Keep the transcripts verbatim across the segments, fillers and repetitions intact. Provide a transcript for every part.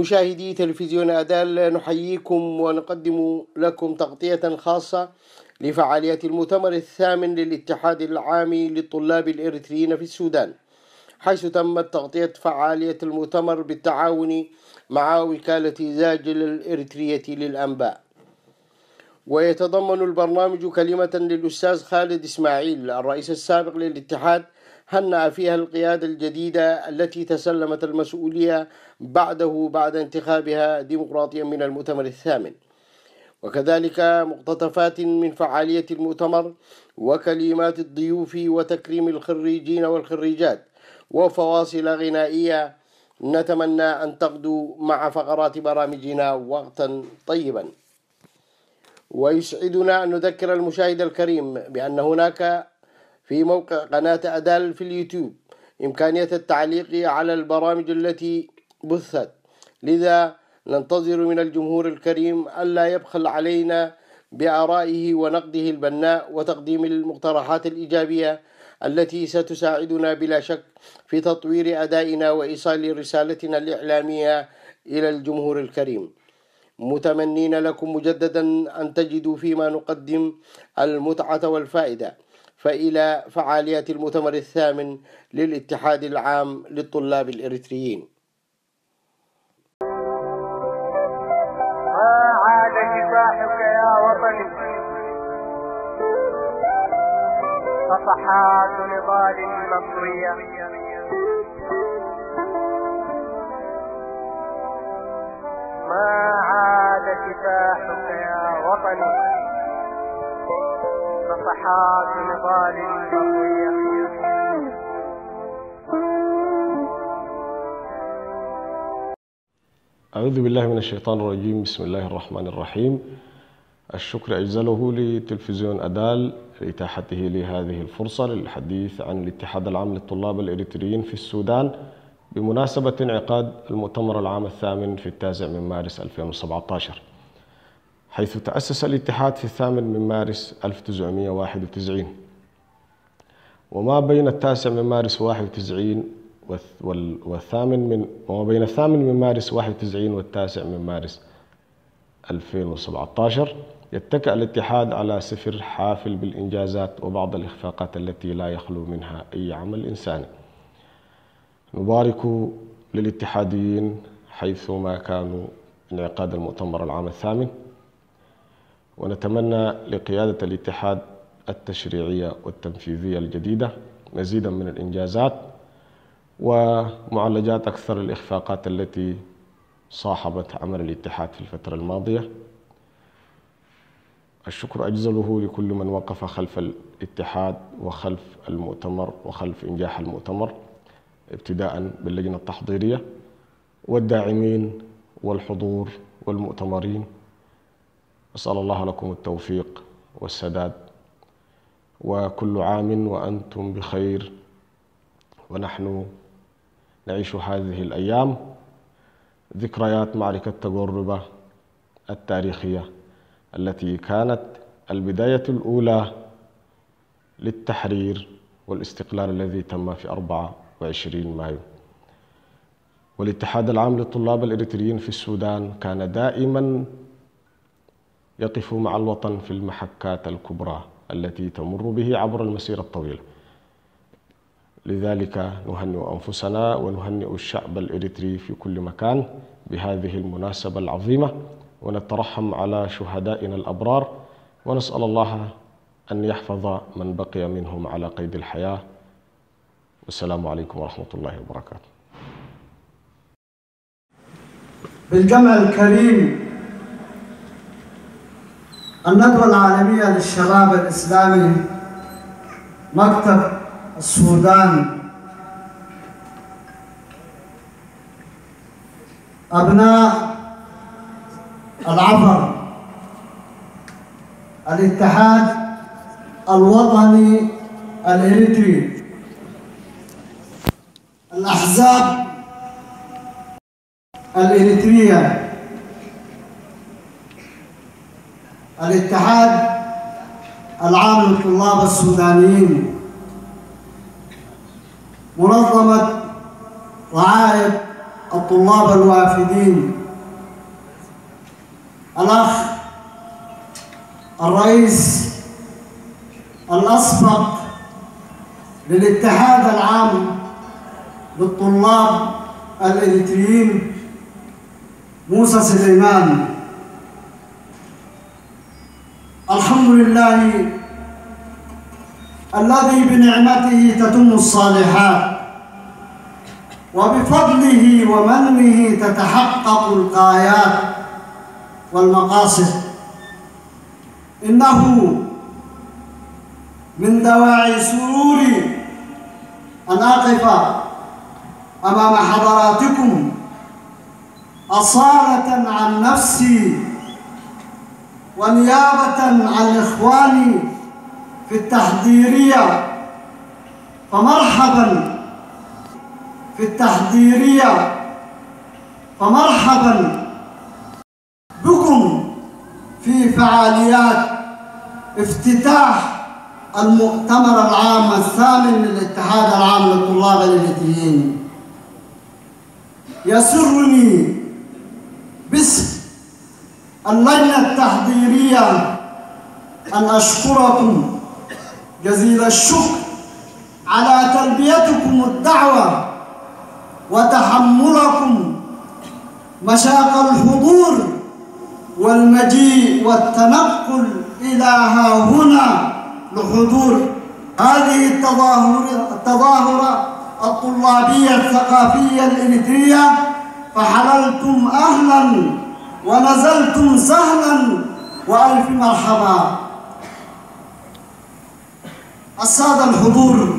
مشاهدي تلفزيون أدال، نحييكم ونقدم لكم تغطية خاصة لفعاليات المؤتمر الثامن للاتحاد العام للطلاب الإريتريين في السودان، حيث تمت تغطية فعالية المؤتمر بالتعاون مع وكالة زاجل الإريترية للأنباء. ويتضمن البرنامج كلمة للأستاذ خالد إسماعيل الرئيس السابق للاتحاد، هنأ فيها القيادة الجديدة التي تسلمت المسؤولية بعده بعد انتخابها ديمقراطيا من المؤتمر الثامن، وكذلك مقتطفات من فعالية المؤتمر وكلمات الضيوف وتكريم الخريجين والخريجات وفواصل غنائية. نتمنى أن تقضوا مع فقرات برامجنا وقتا طيبا. ويسعدنا أن نذكر المشاهد الكريم بأن هناك في موقع قناة أدال في اليوتيوب إمكانية التعليق على البرامج التي بثت، لذا ننتظر من الجمهور الكريم ألا يبخل علينا بآرائه ونقده البناء وتقديم المقترحات الإيجابية التي ستساعدنا بلا شك في تطوير أدائنا وإيصال رسالتنا الإعلامية إلى الجمهور الكريم، متمنين لكم مجددا أن تجدوا فيما نقدم المتعة والفائدة. فإلى فعاليات المؤتمر الثامن للاتحاد العام للطلاب الإريتريين. ما عاد كفاحك يا وطني، صفحات نضال مطوية، ما عاد كفاحك يا وطني، صفحات نضال مطوية. أعوذ بالله من الشيطان الرجيم. بسم الله الرحمن الرحيم. الشكر أجزله لتلفزيون أدال لإتاحته لهذه الفرصة للحديث عن الاتحاد العام للطلاب الإريتريين في السودان بمناسبة انعقاد المؤتمر العام الثامن في التاسع من مارس ألفين وسبعة عشر، حيث تأسس الاتحاد في الثامن من مارس ألف وتسعمائة وواحد وتسعين، وما بين التاسع من مارس واحد وتسعين والثامن من وما بين الثامن من مارس واحد وتسعين والتاسع من مارس ألفين وسبعة عشر يتكئ الاتحاد على سفر حافل بالإنجازات وبعض الإخفاقات التي لا يخلو منها أي عمل إنساني. نبارك للاتحاديين حيثما كانوا انعقاد المؤتمر العام الثامن، ونتمنى لقيادة الاتحاد التشريعية والتنفيذية الجديدة مزيدا من الإنجازات ومعالجات أكثر الإخفاقات التي صاحبت عمل الاتحاد في الفترة الماضية. الشكر أجزله لكل من وقف خلف الاتحاد وخلف المؤتمر وخلف إنجاح المؤتمر، ابتداء باللجنة التحضيرية والداعمين والحضور والمؤتمرين. أسأل الله لكم التوفيق والسداد، وكل عام وأنتم بخير، ونحن نعيش هذه الأيام ذكريات معركة تجربة التاريخية التي كانت البداية الأولى للتحرير والاستقلال الذي تم في أربعة وعشرين مايو. والاتحاد العام للطلاب الإريتريين في السودان كان دائما يقف مع الوطن في المحكات الكبرى التي تمر به عبر المسيرة الطويلة. لذلك نهنئ أنفسنا ونهنئ الشعب الإريتري في كل مكان بهذه المناسبة العظيمة، ونترحم على شهدائنا الأبرار، ونسأل الله أن يحفظ من بقي منهم على قيد الحياة. والسلام عليكم ورحمة الله وبركاته. بالجمع الكريم، الندوة العالمية للشباب الإسلامي مكتب السودان، أبناء العفر، الاتحاد الوطني الإريتري، الأحزاب الإريترية، الاتحاد العام للطلاب السودانيين، منظمة رعاية الطلاب الوافدين، الأخ الرئيس الأسبق للاتحاد العام للطلاب الإريتريين موسى سليمان. الحمد لله الذي بنعمته تتم الصالحات وبفضله ومنه تتحقق الغايات والمقاصد. إنه من دواعي سروري أن أقف أمام حضراتكم أصالة عن نفسي ونيابة عن إخواني في التحضيرية، فمرحبا في التحضيرية، فمرحبا بكم في فعاليات افتتاح المؤتمر العام الثامن للاتحاد العام للطلاب الإريتريين. يسرني باسم اللجنة التحضيرية أن أشكركم جزيل الشكر على تلبيتكم الدعوة وتحملكم مشاق الحضور والمجيء والتنقل إلى ها هنا لحضور هذه التظاهرة التظاهرة الطلابية الثقافية الإريترية، فحللتم أهلا ونزلتم سهلا وألف مرحبا. السادة الحضور،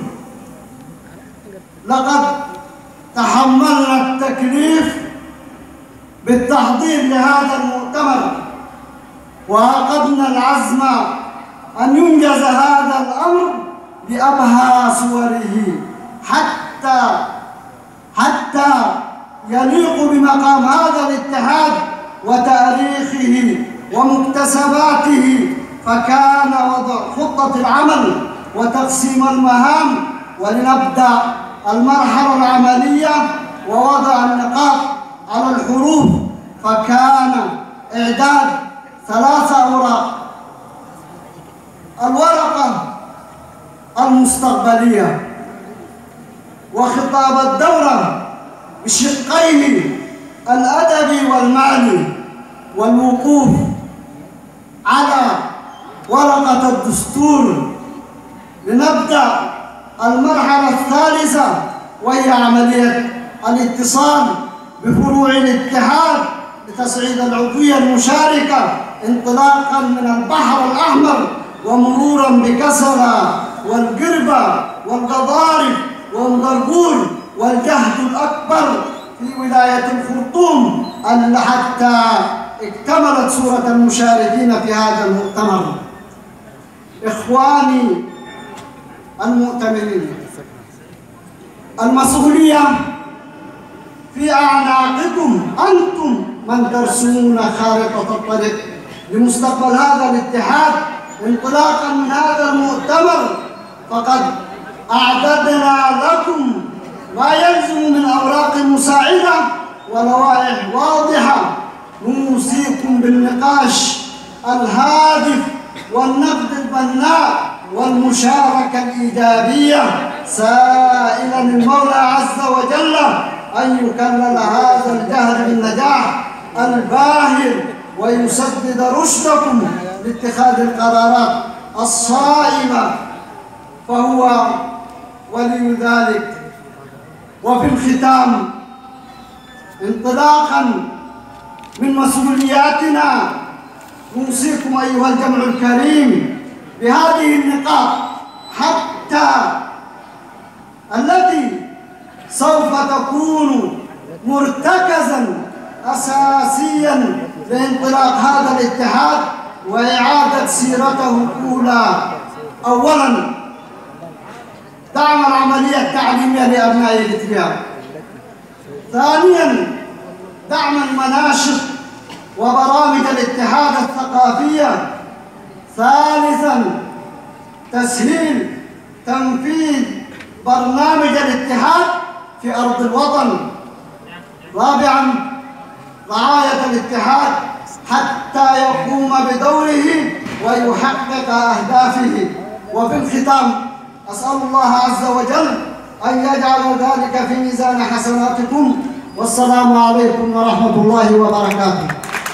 لقد تحملنا التكليف بالتحضير لهذا المؤتمر وعقدنا العزم أن ينجز هذا الأمر بأبهى صوره حتى حتى يليق بمقام هذا الاتحاد وتاريخه ومكتسباته. فكان وضع خطة العمل وتقسيم المهام ولنبدأ المرحلة العملية ووضع النقاط على الحروف، فكان إعداد ثلاث أوراق: الورقة المستقبلية وخطاب الدورة بشقيه الأدبي والمالي، والوقوف على ورقة الدستور. لنبدأ المرحلة الثالثة وهي عملية الاتصال بفروع الاتحاد لتصعيد العضوية المشاركة انطلاقا من البحر الأحمر ومرورا بكسرى والقربة والغضارف والغربور والجهد الأكبر في ولاية الخرطوم حتى اكتملت صورة المشاركين في هذا المؤتمر. إخواني المؤتمرين، المسؤولية في أعناقكم، أنتم من ترسمون خارطة الطريق لمستقبل هذا الاتحاد انطلاقا من هذا المؤتمر. فقد أعددنا لكم ما يلزم من أوراق مساعدة ولوائح واضحة، نوصيكم بالنقاش الهادف والنقد البناء والمشاركة الإيجابية، سائلا المولى عز وجل أن يكلل هذا الجهد بالنجاح الباهر ويسدد رشدكم لاتخاذ القرارات الصائبة، فهو ولي ذلك. وفي الختام، انطلاقا من مسؤولياتنا نوصيكم أيها الجمع الكريم بهذه النقاط حتى التي سوف تكون مرتكزا أساسيا لانطلاق هذا الاتحاد وإعادة سيرته الأولى. أولا، دعم العملية التعليمية لأبناء إريتريا. ثانيا، دعم المناشط وبرامج الاتحاد الثقافية. ثالثا، تسهيل تنفيذ برنامج الاتحاد في أرض الوطن. رابعا رعاية الاتحاد حتى يقوم بدوره ويحقق أهدافه. وفي الختام أسأل الله عز وجل أن يجعل ذلك في ميزان حسناتكم، والسلام عليكم ورحمة الله وبركاته.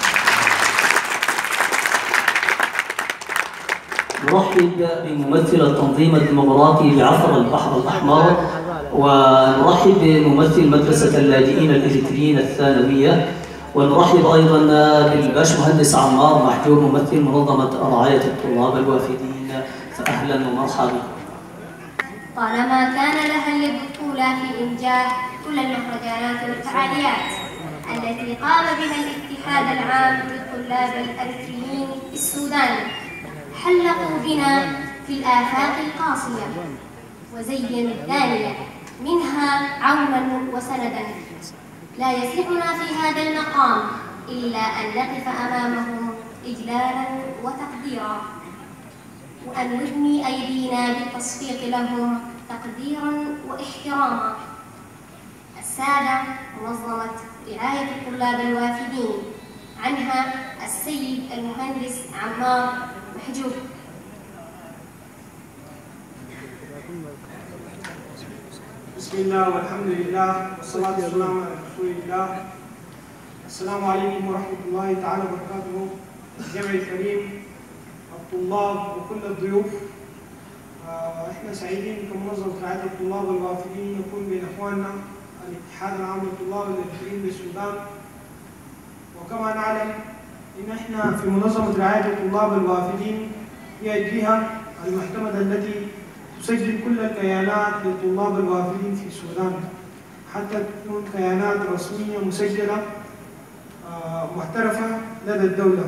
نرحب بممثل التنظيم الديمقراطي بعصر البحر الأحمر، ونرحب بممثل مدرسة اللاجئين الإريتريين الثانوية، ونرحب أيضا بالباشمهندس عمار محجور ممثل منظمة رعاية الطلاب الوافدين، فأهلا ومرحبا. طالما كان لها اليد الأولى في إنجاح كل المهرجانات والفعاليات التي قام بها الاتحاد العام للطلاب الأريتريين في السودان، حلقوا بنا في الآفاق القاصية وزينوا الدانية منها عونا وسندا. لا يسعنا في هذا المقام إلا أن نقف أمامهم إجلالا وتقديرا، وأن نثني أيدينا بالتصفيق لهم تقديرا واحتراما. السادة منظمة رعاية الطلاب الوافدين، عنها السيد المهندس عمار محجور. بسم الله والحمد لله والصلاة والسلام على رسول الله. السلام عليكم ورحمة الله تعالى وبركاته. الجمع الكريم، الطلاب وكل الضيوف، احنا سعيدين كمنظمة رعاية الطلاب الوافدين نكون بين اخواننا الاتحاد العام للطلاب الاريتريين بالسودان. وكما نعلم ان احنا في منظمة رعاية الطلاب الوافدين هي الجهة المعتمدة التي تسجل كل الكيانات للطلاب الوافدين في السودان حتى تكون كيانات رسمية مسجلة محترفة لدى الدولة.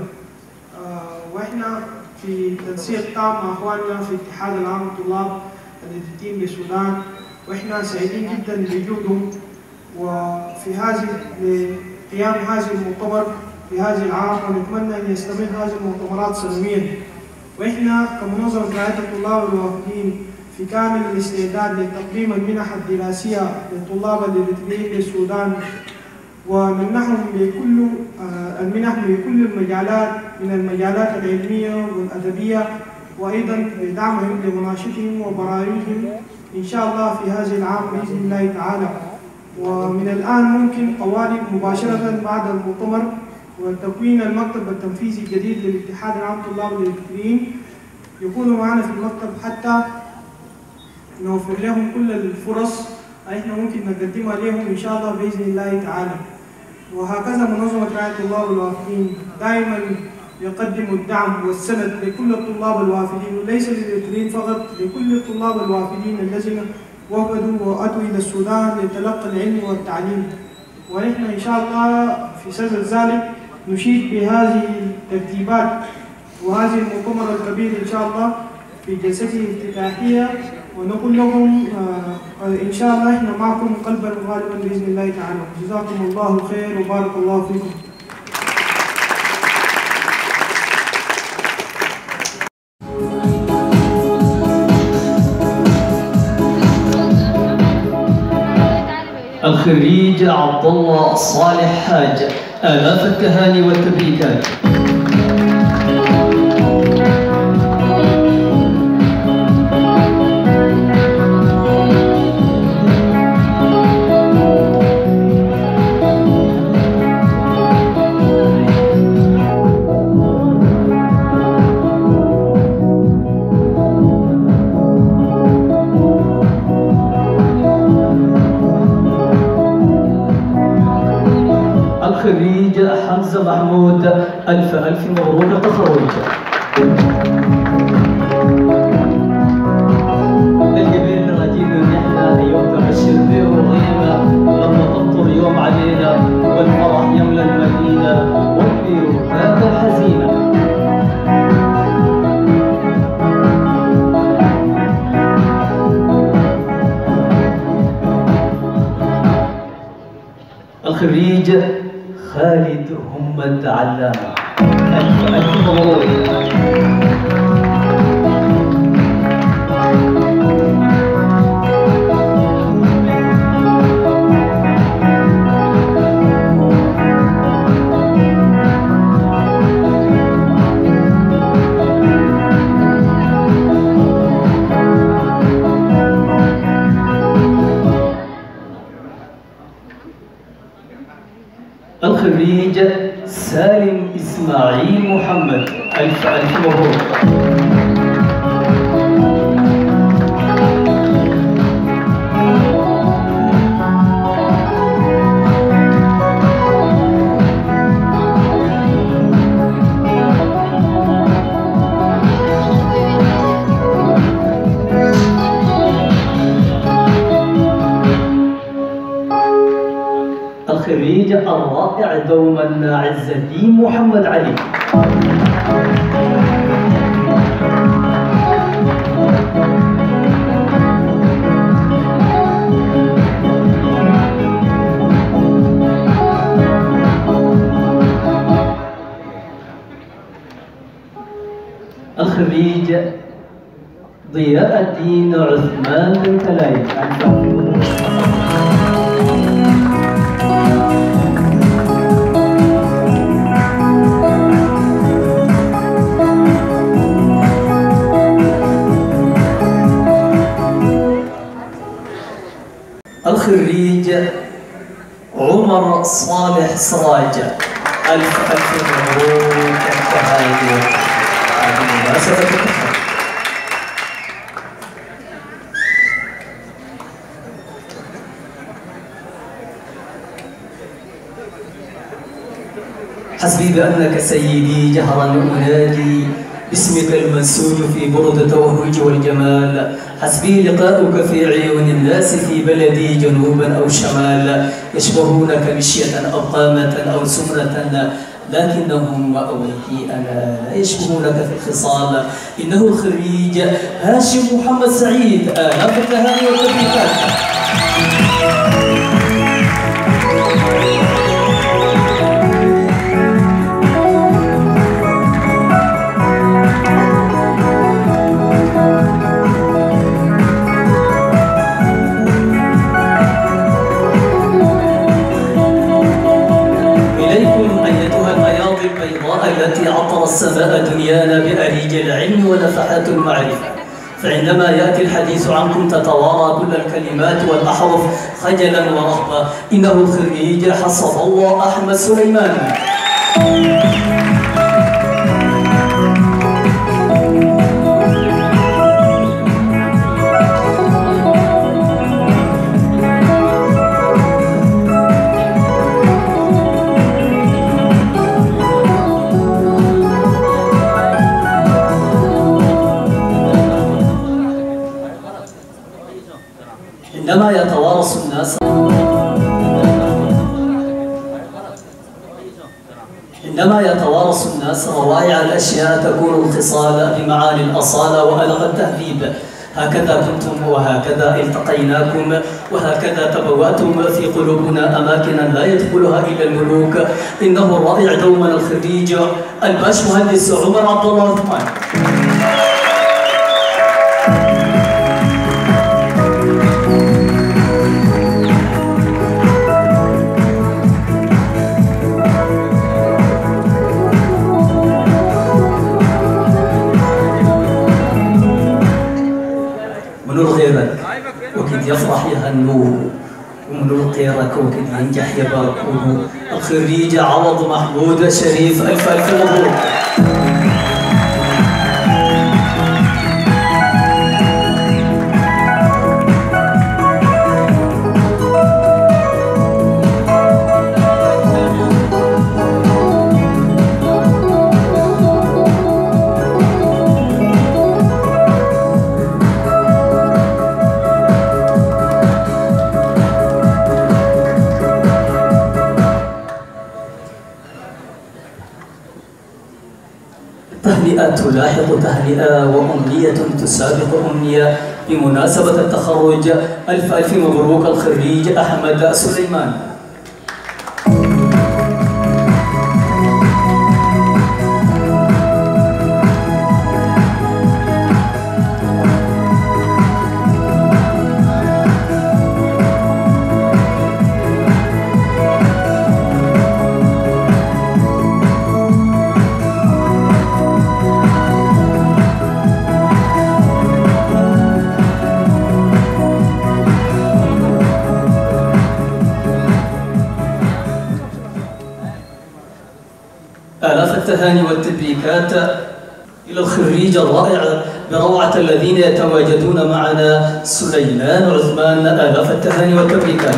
واحنا في تنسيق تام مع اخواننا في الاتحاد العام للطلاب الاريتريين بالسودان، واحنا سعيدين جدا بوجودهم وفي هذه لقيام هذا المؤتمر في هذا العام، ونتمنى ان يستمر هذه المؤتمرات سنويا. واحنا كمنظمة رعاية الطلاب الوافدين في كامل الاستعداد لتقديم المنح الدراسية للطلاب الاريتريين بالسودان، ومنحهم بكل المنح بكل المجالات من المجالات العلمية والأدبية، وأيضا بدعمهم لمناشطهم وبرامجهم إن شاء الله في هذا العام بإذن الله تعالى. ومن الآن ممكن طوالي مباشرة بعد المؤتمر وتكوين المكتب التنفيذي الجديد للاتحاد العام للطلاب الاريتريين يكونوا معنا في المكتب حتى نوفر لهم كل الفرص احنا ممكن نقدمها لهم ان شاء الله باذن الله تعالى. وهكذا منظمه رعايه الطلاب الوافدين دائما يقدم الدعم والسند لكل الطلاب الوافدين، وليس للاريتريين فقط، لكل الطلاب الوافدين الذين وفدوا واتوا الى السودان لتلقي العلم والتعليم. ونحن ان شاء الله في سبب ذلك نشيد بهذه الترتيبات وهذه المؤتمر الكبير ان شاء الله في جلسته الافتتاحيه، ونقول لكم آه ان شاء الله احنا معكم قلبا وغالبا باذن الله تعالى. جزاكم الله خير وبارك الله فيكم. الخريج عبد الله الصالح حاج، آلاف التهاني والتبريكات. الخريج حمزة محمود، ألف ألف مبروك التخرج. الجميل الرجيم ان احنا اليوم تبشر به وغيبه لما تمطر يوم علينا والفرح يملى المدينه والبيوتات الحزينه. الخريج خالد همة علامة، ألف ألف مبروك. محمد. ألف ألف مبروك. الخريج الرائع دوما عز الدين محمد علي. الخريج ضياء الدين عثمان بن تلايب. الخريج عمر صالح سراج. ألف ألف مبروك التهاني بمناسبة التخرج. حسبي بأنك سيدي جهرا أنادي باسمك المنسوج في برد التوهج والجمال. حسبي لقاؤك في عيون الناس في بلدي جنوبا أو شمال، يشبهونك مشية أو قامة أو سمرة لكنهم وأويتي أنا لا يشبهونك في الخصال. إنه الخريج هاشم محمد سعيد. آلاف التهاني والتبريكات. التي عطر السماء دنيانا بأريج العلم ونفحات المعرفة، فعندما يأتي الحديث عنكم تتوارى كل الكلمات والأحرف خجلا ورهبة. إنه الخريج حصل الله أحمد سليمان. عندما يتوارث الناس عندما يتوارث الناس روائع الأشياء تكون الخصال بمعاني الأصالة وألغ التهذيب. هكذا كنتم وهكذا التقيناكم وهكذا تبوأتم في قلوبنا أماكنا لا يدخلها إلا الملوك. إنه الرائع دوما الخريج الباش مهندس عمر عبد الله عثمان. وكد يفرح يهنوه ومن القيرك وكد ينجح يباركوه. الخريج عوض محمود شريف. ألف ألف مبروك. تهنئة تلاحق تهنئة وأمنية تسابق أمنية بمناسبة التخرج. ألف ألف مبروك الخريج أحمد سليمان. التهاني والتبريكات إلى الخريج الرائع بروعة الذين يتواجدون معنا سليمان عثمان. آلاف التهاني والتبريكات.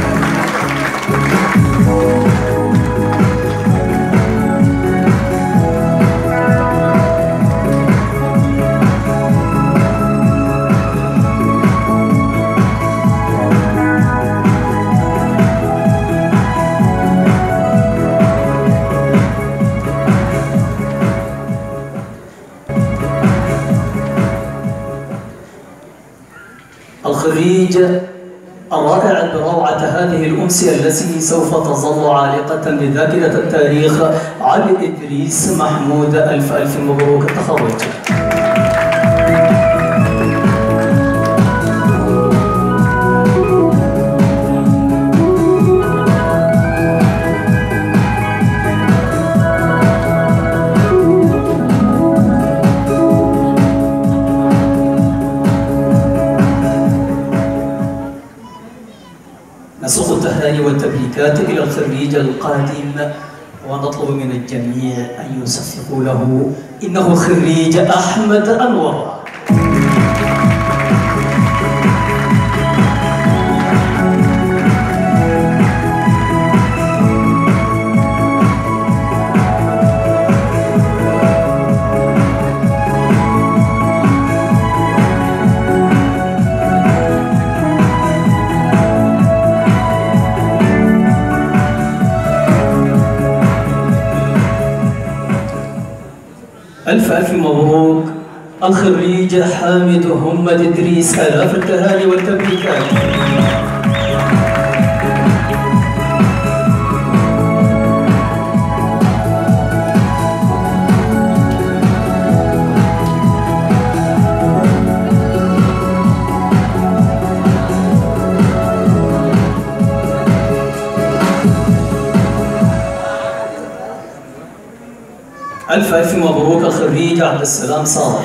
الخريج الرائع بروعة هذه الأمسية التي سوف تظل عالقة بذاكرة التاريخ، علي إدريس محمود. ألف ألف مبروك التخرج. نسوق التهاني والتبريكات إلى الخريج القادم ونطلب من الجميع أن يصفقوا له. إنه الخريج أحمد أنور. ألف ألف مبروك الخريج حامد همد إدريس. آلاف التهاني والتبريكات. ألف ألف مبروك الخريج عبد السلام صالح.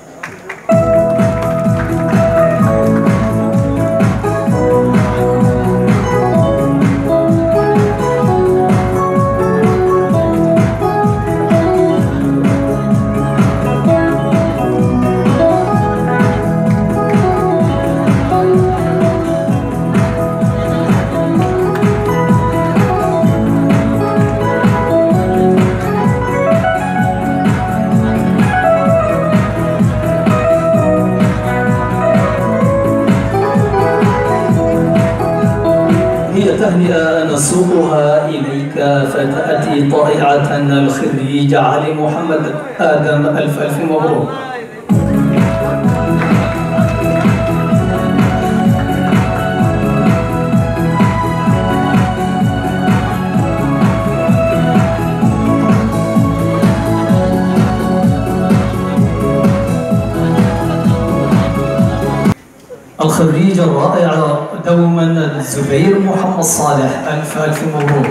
تهنئة نسوقها إليك فتأتي طائعة الخريج علي محمد آدم. ألف ألف مبروك. الخريج الرائع دوما الزبير محمد صالح. ألف ألف مبروك.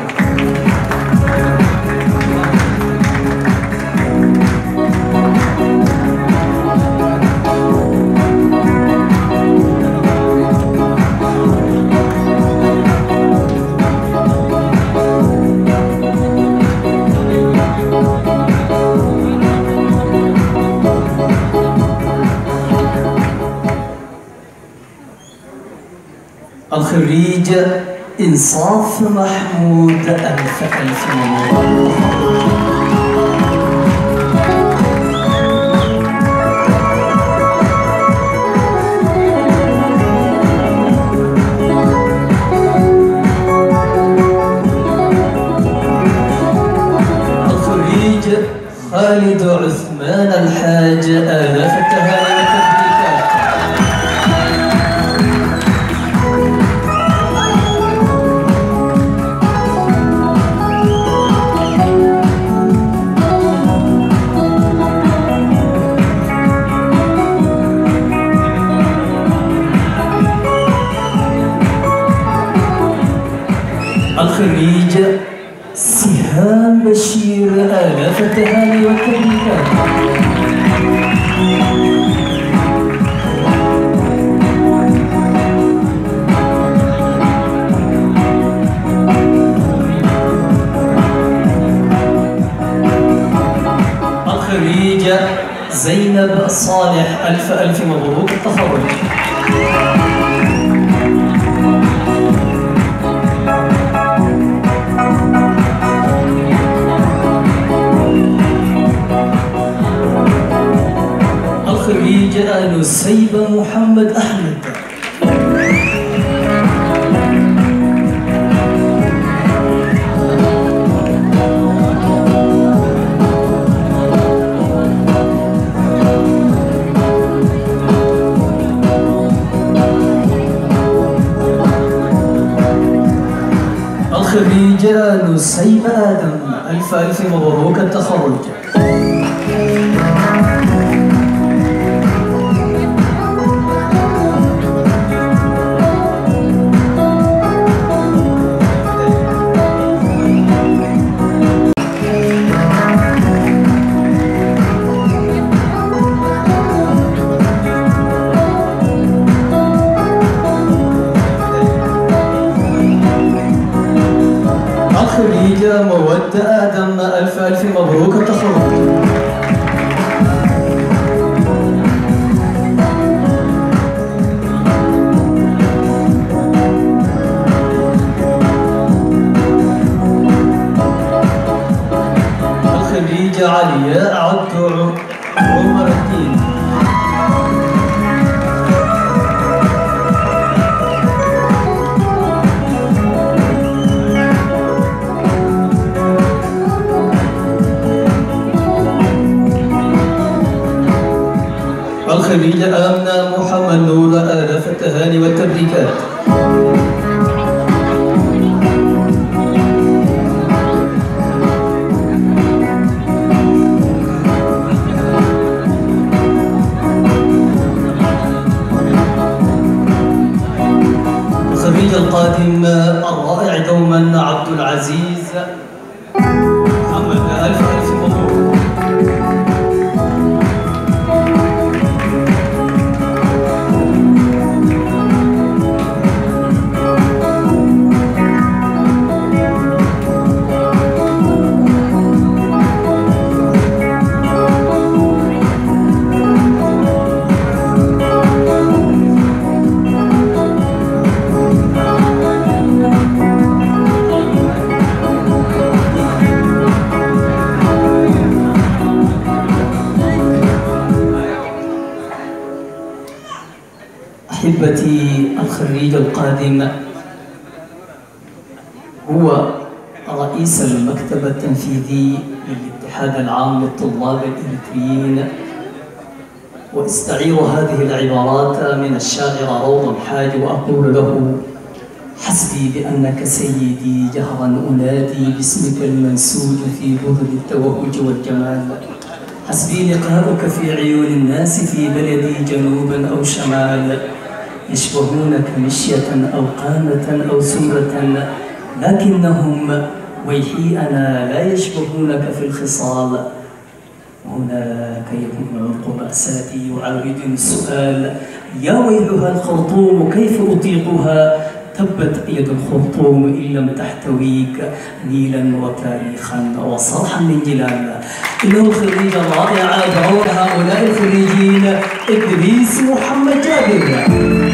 الخريج إنصاف محمود. ألف ألف مبروك. الخريج خالد عثمان الحاج. آلاف التهاني والتبريكات. الخريج سهام بشير. آلاف التهاني والتبريكات. ألف ألف مبروك التخرج. الخريج نسيبة محمد أحمد. الخريج نسيبة آدم، ألف ألف مبروك التخرج. الخريج مودة آدم، ألف ألف مبروك التخرج. الخريج علياء عبد عمر الدين. الخريج آمنة محمد نور، آلاف التهاني والتبريكات. الخريج القادم الرائع دوما عبد العزيز محمد، ألف ألف مبروك. أحبتي، الخريج القادم هو رئيس المكتب التنفيذي للاتحاد العام للطلاب الإريتريين، واستعير هذه العبارات من الشاعر روض الحاج وأقول له: حسبي بأنك سيدي جهرا أنادي باسمك المنسوج في برد التوهج والجمال، حسبي لقاؤك في عيون الناس في بلدي جنوبا أو شمال، يشبهونك مشية أو قامة أو سمرة، لكنهم ويحي أنا لا يشبهونك في الخصال. هناك يكون عمق مأساتي يعاودني السؤال: يا ويلها الخرطوم كيف أطيقها؟ تبت يد الخرطوم إن لم تحتويك نيلا وتاريخا وصرحا من جلال. إنه الخريج الرائع دعوة هؤلاء الخريجين إدريس محمد جابر.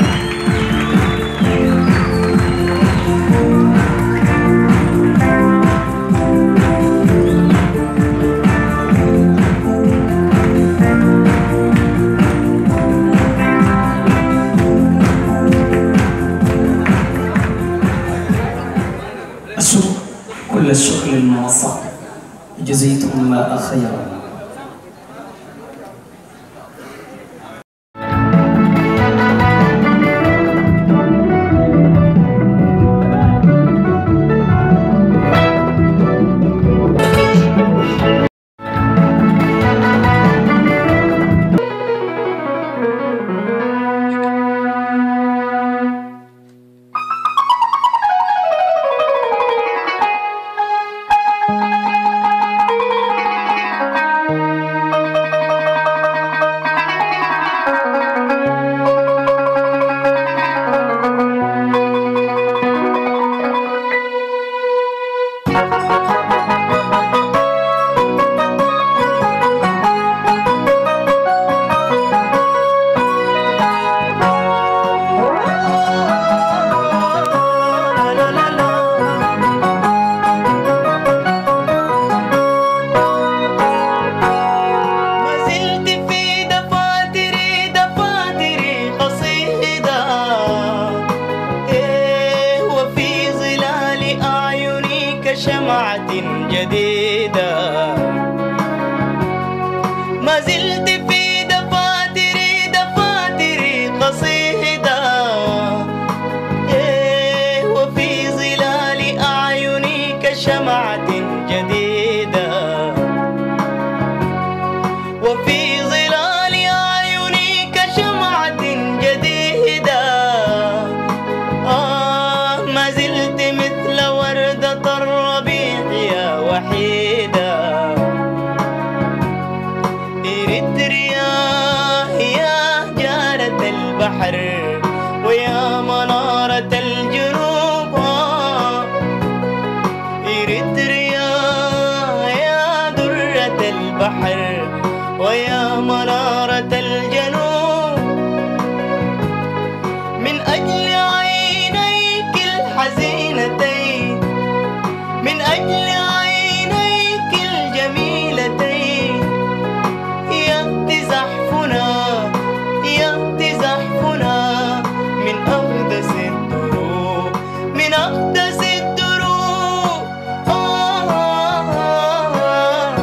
كل الشكر للمنصة، جزيتم خيرا. البحر ويا منارة الجنوب إريتريا يا درة البحر ويا منارة الجنوب من أجل عينيك الحزينتين من أجل عينيك الجميلتين يأتي زحفنا يأتي زحفنا من أقدس الدروب من أقدس الدروب آه آه آه.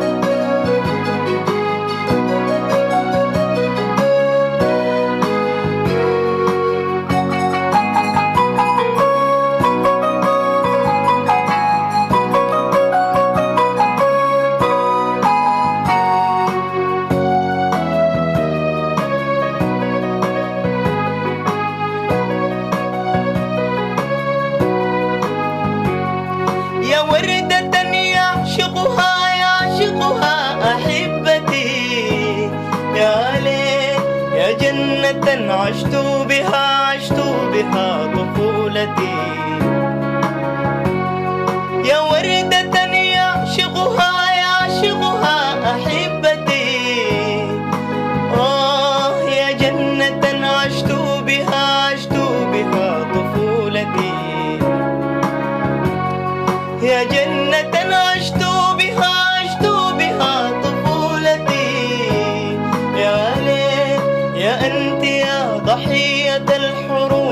يا وردة يعشقها يعشقها أحبتي يا ليل يا جنة عشت بها عشت بها طفولتي يا وردة يعشقها يعشقها أحبتي آه يا جنة عشت بها عشت بها طفولتي يا جنة عشت بها عشت بها طفولتي يا ليل يا أنت يا ضحية الحروب